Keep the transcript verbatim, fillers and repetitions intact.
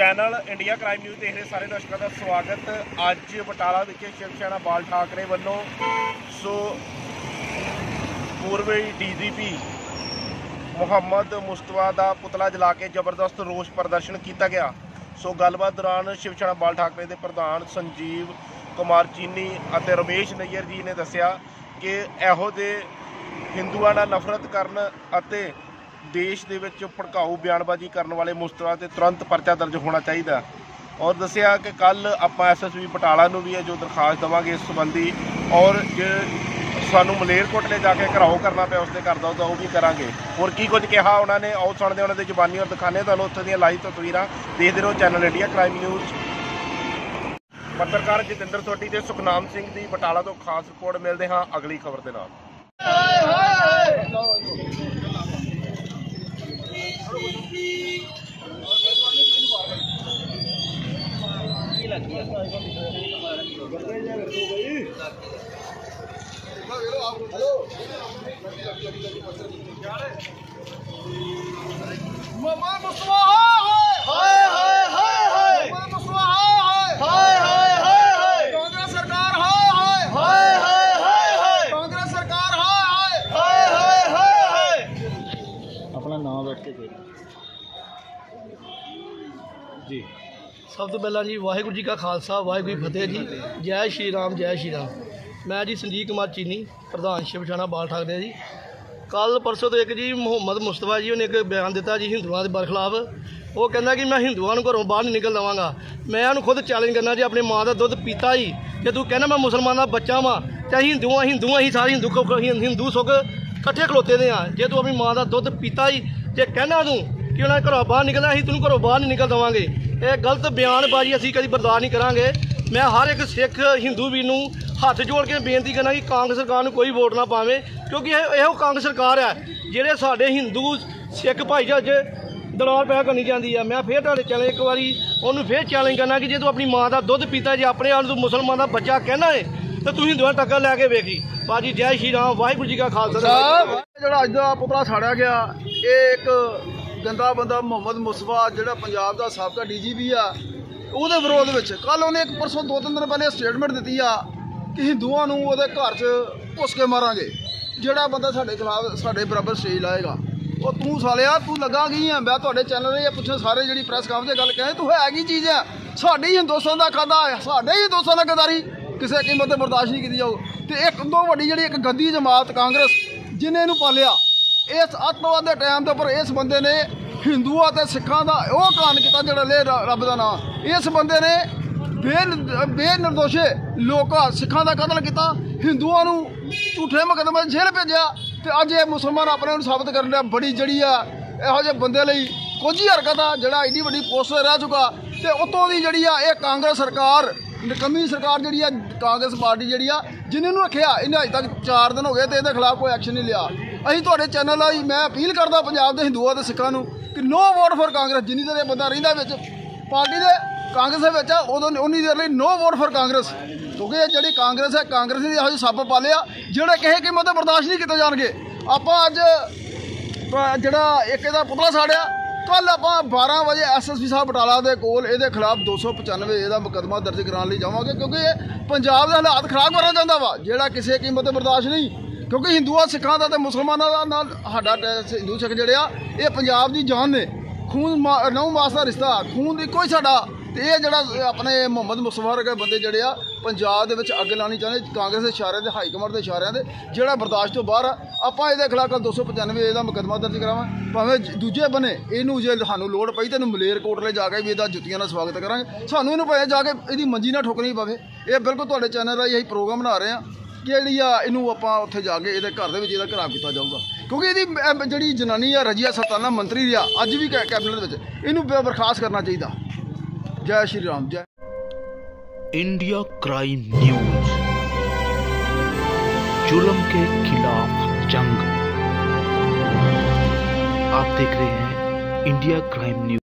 Channel India crime news ਦੇਖ ਰਹੇ ਸਾਰੇ ਦਰਸ਼ਕਾਂ ਦਾ ਸਵਾਗਤ। ਅੱਜ ਬਟਾਲਾ ਵਿਖੇ ਸ਼ਿਵ ਸੈਨਾ ਬਾਲ ਠਾਕਰੇ ਵੱਲੋਂ ਸੋ ਪੂਰਬੀ ਡੀਜੀਪੀ ਮੁਹੰਮਦ ਮੁਸਤਫਾ ਦਾ ਪੁਤਲਾ ਜਲਾ ਕੇ ਜ਼ਬਰਦਸਤ ਰੋਸ ਪ੍ਰਦਰਸ਼ਨ ਕੀਤਾ ਗਿਆ। ਸੋ ਗੱਲਬਾਤ ਦੌਰਾਨ ਸ਼ਿਵ ਸੈਨਾ ਬਾਲ ਠਾਕਰੇ ਦੇ ਪ੍ਰਧਾਨ ਸੰਜੀਵ ਕੁਮਾਰ ਚੀਨੀ ਅਤੇ ਰਮੇਸ਼ ਨਈਅਰ ਜੀ ਨੇ ਦੱਸਿਆ ਕਿ ਇਹੋ ਜਿਹੇ ਹਿੰਦੂਆਂ ਨਾਲ ਨਫ਼ਰਤ ਕਰਨ ਅਤੇ देश दे विच भड़काऊ बयानबाजी करने वाले मुस्तफा ते तुरंत परचा दर्ज होना चाहिए। और दसिया कि कल आपां एस एस पी बटाला नूं भी है जो दरखास्त देवांगे इस संबंधी, और जो सानू मलेरकोटले जाके घराओ करना पिया उसके घर का वो भी करांगे। और की कुछ कहा उन्होंने, आओ सुनते उन्होंने जुबानी और दिखाने तुहानूं उत्थे दीयां लाइव तस्वीरां देखते रहो चैनल इंडिया क्राइम न्यूज़। पत्रकार जतिंदर सोढी ते सुखनाम सिंह दी बटाला तो खास रिपोर्ट। मिलते हाँ अगली खबर के नाल। अपना नाम बैठ के जी। सब तो पहला जी वाहिगुरू जी का खालसा वाहिगुरू जी फतेह जी। जय श्री राम जय श्री राम। मैं जी संजीव कुमार चीनी प्रधान शिव सैना बाल ठाकरे जी। कल परसों तो एक जी मुहम्मद मुस्तफा जी ने एक बयान दिता जी हिंदुओं के बरखिलाफ। वो कहना कि मैं हिंदुओं को घरों बाहर नहीं निकल देवांगा। मैं उन्होंने खुद चैलेंज करना जी, अपनी माँ का दुध पीता ही जे तू कहना मैं मुसलमान का बच्चा वाँ, चाहे हिंदू हाँ हिंदू ही सारे हिंदू हिंदू सुख कट्ठे खलोते दे हाँ। जे तू अपनी माँ का दुध पीता ही जे कहना तू कि उन्हें घरों बाहर निकलना, अं तेन घरों बाहर नहीं निकल देवांगे। ये गलत बयानबाजी असीं कभी बर्दाश्त नहीं करांगे। मैं हर एक सिख हिंदू वीर नूं हथ जोड़ के बेनती करना कि कांग्रेस सरकार नूं कोई वोट ना पावे, क्योंकि यह कांग्रेस सरकार है जिहड़े साडे हिंदू सिख भाईचारे दलाल पैदा करनी चाहती है। मैं फिर तुहाडे चैनल एक बारी उन्होंने फिर चैलेंज करना कि जे तू अपनी माँ का दुध पीता, जे अपने आप तू मुसलमान का बच्चा कहना है तो तू हिंदुआं टक्कर लैके वेखी। बाजी जय श्री राम वाहिगुरू जी का खालसा। ਜਿਹੜਾ ਅੱਜ ਦਾ ਪੁਤਲਾ ਸਾੜਿਆ ਗਿਆ, ਇਹ ਇੱਕ ਗੰਦਾ ਬੰਦਾ ਮੁਹੰਮਦ ਮੁਸਤਫਾ ਜਿਹੜਾ ਪੰਜਾਬ ਦਾ ਸਾਬਕਾ ਡੀ ਜੀ ਪੀ ਆ, ਉਹਦੇ ਵਿਰੋਧ ਵਿੱਚ ਕੱਲ ਉਹਨੇ ਇੱਕ ਪਰਸੋਂ ਦੋ ਤਿੰਨ ਦਿਨ ਪਹਿਲੇ ਸਟੇਟਮੈਂਟ ਦਿੱਤੀ ਆ ਕਿ ਹਿੰਦੂਆਂ ਨੂੰ ਉਹਦੇ ਘਰ 'ਚ ਘੁੱਸ ਕੇ ਮਾਰਾਂਗੇ ਜਿਹੜਾ ਬੰਦਾ ਸਾਡੇ ਖਿਲਾਫ ਸਾਡੇ ਬਰਾਬਰ ਸਟੇਜ ਲਾਏਗਾ। ਉਹ ਤੂੰ ਸਾਲਿਆ ਤੂੰ ਲੱਗਾ ਕੀ ਆ? ਮੈਂ ਤੁਹਾਡੇ ਚੈਨਲ 'ਤੇ ਇਹ ਪੁੱਛਿਆ ਸਾਰੇ ਜਿਹੜੀ ਪ੍ਰੈਸ ਕਾਨਫਰੰਸ 'ਤੇ ਗੱਲ ਕਹੇ ਤੂੰ ਹੈ ਕੀ ਚੀਜ਼ ਹੈ? ਸਾਡੀ ਹਿੰਦੁਸਤਾਨ ਦਾ ਖਾਦਾ ਸਾਡੇ ਹੀ ਹਿੰਦੁਸਤਾਨ ਦਾ ਗਦਾਰੀ ਕਿਸੇ ਕੀਮਤ 'ਤੇ ਬਰਦਾਸ਼ਤ ਨਹੀਂ ਕੀਤੀ ਜਾਊ। ਤੇ ਇੱਕ ਤੋਂ ਵੱਡੀ ਜਿਹੜੀ ਇੱਕ ਗੰਦੀ ਜਮਾਤ ਕਾਂਗਰਸ ਜਿਹਨੇ ਇਹਨੂੰ ਪਾਲਿਆ, ਇਸ ਅੱਤਵਾਦ ਦੇ ਟਾਈਮ ਦੇ ਉੱਪਰ ਇਸ ਬੰਦੇ ਨੇ ਹਿੰਦੂਆਂ ਅਤੇ ਸਿੱਖਾਂ ਦਾ ਉਹ ਕਾਨ ਕੀਤਾ ਜਿਹੜਾ ਲੈ ਰੱਬ ਦਾ ਨਾਂ। ਇਸ ਬੰਦੇ ਨੇ ਬੇ ਬੇਨਿਰਦੋਸ਼ੇ ਲੋਕਾਂ ਸਿੱਖਾਂ ਦਾ ਕਤਲ ਕੀਤਾ, ਹਿੰਦੂਆਂ ਨੂੰ ਝੂਠੇ ਮੁਕੱਦਮੇ ਜੇਲ੍ਹ ਭੇਜਿਆ, ਤੇ ਅੱਜ ਇਹ ਮੁਸਲਮਾਨ ਆਪਣੇ ਨੂੰ ਸਾਬਤ ਕਰਨ ਦਾ ਬੜੀ ਜੜੀ ਆ ਇਹੋ ਜਿਹੇ ਬੰਦੇ ਲਈ ਕੋਝੀ ਹਰਕਤ ਆ ਜਿਹੜਾ ਇੰਨੀ ਵੱਡੀ ਪੋਸਟ 'ਤੇ ਰਹਿ ਚੁੱਕਾ। ਤੇ ਉੱਤੋਂ ਦੀ ਜਿਹੜੀ ਆ ਇਹ ਕਾਂਗਰਸ ਸਰਕਾਰ ਨਿਕੰਮੀ ਸਰਕਾਰ ਜਿਹੜੀ ਆ ਕਾਂਗਰਸ ਪਾਰਟੀ ਜਿਹੜੀ ਆ ਜਿਹਨੇ ਨੂੰ ਰੱਖਿਆ, ਇਹਨੇ ਅਜੇ ਤੱਕ ਚਾਰ ਦਿਨ ਹੋ ਗਏ ਤੇ ਇਹਦੇ ਖਿਲਾਫ ਕੋਈ ਐਕਸ਼ਨ ਨਹੀਂ ਲਿਆ। ਅਸੀਂ ਤੁਹਾਡੇ ਚੈਨਲ ਆ ਮੈਂ ਅਪੀਲ ਕਰਦਾ ਪੰਜਾਬ ਦੇ ਹਿੰਦੂਆਂ ਤੇ ਸਿੱਖਾਂ ਨੂੰ ਕਿ ਨੋ ਵੋਟ ਫॉर ਕਾਂਗਰਸ। ਜਿੰਨੀ ਦੇਰ ਇਹ ਬੰਦਾ ਰਹਿੰਦਾ ਵਿੱਚ ਪਾਰਟੀ ਦੇ ਕਾਂਗਰਸ ਦੇ ਵਿੱਚ ਉਦੋਂ ਉਨੀ ਦੇਰ ਲਈ ਨੋ ਵੋਟ ਫॉर ਕਾਂਗਰਸ, ਕਿਉਂਕਿ ਇਹ ਜਿਹੜੀ ਕਾਂਗਰਸ ਹੈ ਕਾਂਗਰਸ ਦੀ ਇਹੋ ਜਿਹੇ ਸੱਪ ਪਾਲਿਆ ਜਿਹੜੇ ਕਿਸੇ ਕੀਮਤ 'ਤੇ ਬਰਦਾਸ਼ਤ ਨਹੀਂ ਕੀਤੇ ਜਾਣਗੇ। ਆਪਾਂ ਅੱਜ ਜਿਹੜਾ ਇੱਕ ਇਹਦਾ ਪੁਤਲਾ ਸਾੜਿਆ, ਕੱਲ ਆਪਾਂ ਬਾਰਾਂ ਵਜੇ ਐਸ ਐਸ ਪੀ ਸਾਹਿਬ ਬਟਾਲਾ ਦੇ ਕੋਲ ਇਹਦੇ ਖਿਲਾਫ ਦੋ ਸੌ ਪਚਾਨਵੇਂ ਇਹਦਾ ਮੁਕੱਦਮਾ ਦਰਜ ਕਰਾਉਣ ਲਈ ਜਾਵਾਂਗੇ, ਕਿਉਂਕਿ ਇਹ ਪੰਜਾਬ ਦੇ ਹਾਲਾਤ ਖਰਾਬ ਕਰਨਾ ਚਾਹੁੰਦਾ ਵਾ ਜਿਹੜਾ ਕਿਸੇ ਕੀਮਤ 'ਤੇ ਬਰਦਾਸ਼ਤ ਨਹੀਂ। ਕਿਉਂਕਿ ਹਿੰਦੂਆਂ ਸਿੱਖਾਂ ਦਾ ਤੇ ਮੁਸਲਮਾਨਾਂ ਦਾ ਨਾਲ ਸਾਡਾ ਹਿੰਦੂ ਸਿੱਖ ਜਿਹੜੇ ਆ ਇਹ ਪੰਜਾਬ ਦੀ ਜਾਨ ਨੇ, ਖੂਨ ਨੌ ਮਾਸ ਦਾ ਰਿਸ਼ਤਾ, ਖੂਨ ਦੀ ਕੋਈ ਸਾਡਾ। ਤੇ ਇਹ ਜਿਹੜਾ ਆਪਣੇ ਮੁਹੰਮਦ ਮੁਸਤਫਾ ਵਰਗੇ ਬੰਦੇ ਜਿਹੜੇ ਆ ਪੰਜਾਬ ਦੇ ਵਿੱਚ ਅੱਗ ਲਾਉਣੀ ਚਾਹੁੰਦੇ ਕਾਂਗਰਸ ਦੇ ਇਸ਼ਾਰਿਆਂ ਦੇ, ਹਾਈ ਕਮਾਂਡ ਦੇ ਇਸ਼ਾਰਿਆਂ ਦੇ, ਜਿਹੜਾ ਬਰਦਾਸ਼ਤ ਤੋਂ ਬਾਹਰ ਆ। ਆਪਾਂ ਇਹਦੇ ਖਿਲਾਫ ਕੱਲ ਦੋ ਸੌ ਪਚਾਨਵੇਂ ਇਹਦਾ ਮੁਕੱਦਮਾ ਦਰਜ ਕਰਾਵਾਂ, ਭਾਵੇਂ ਦੂਜੇ ਬੰਨੇ ਇਹਨੂੰ ਜੇ ਸਾਨੂੰ ਲੋੜ ਪਈ ਤੈਨੂੰ ਮਲੇਰਕੋਟਲੇ ਜਾ ਕੇ ਵੀ ਇਹਦਾ ਜੁੱਤੀਆਂ ਨਾਲ ਸਵਾਗਤ ਕਰਾਂਗੇ। ਸਾਨੂੰ ਇਹਨੂੰ ਭਾਵੇਂ ਜਾ ਕੇ ਇਹਦੀ ਮੰਜੀ ਨਾਲ ਠੋਕਣੀ ਪਵੇ। ਇਹ ਬਿਲਕੁਲ ਤੁਹਾਡੇ ਚੈਨਲ ਰਾਹੀਂ ਅਸੀਂ ਪ੍ਰੋਗਰਾਮ ਬਣਾ ਰਹੇ ਹਾਂ ਕਿ ਜਿਹੜੀ ਆ ਇਹਨੂੰ ਆਪਾਂ ਉੱਥੇ ਜਾ ਕੇ ਇਹਦੇ ਘਰ ਦੇ ਵਿੱਚ ਇਹਦਾ ਘਰਾਵ ਕੀਤਾ ਜਾਊਗਾ, ਕਿਉਂਕਿ ਇਹਦੀ ਜਿਹੜੀ ਜਨਾਨੀ ਆ ਰਜੀਆ ਸੁਲਤਾਨਾ ਮੰਤਰੀ ਰਿਹਾ ਅੱਜ ਵੀ ਕੈਬਨਿਟ ਦੇ ਵਿੱਚ, ਇਹਨੂੰ ਬਰਖਾਸਤ ਕਰਨਾ ਚਾਹੀਦਾ। जय श्री राम। जय इंडिया क्राइम न्यूज, जुल्म के खिलाफ जंग। आप देख रहे हैं इंडिया क्राइम न्यूज।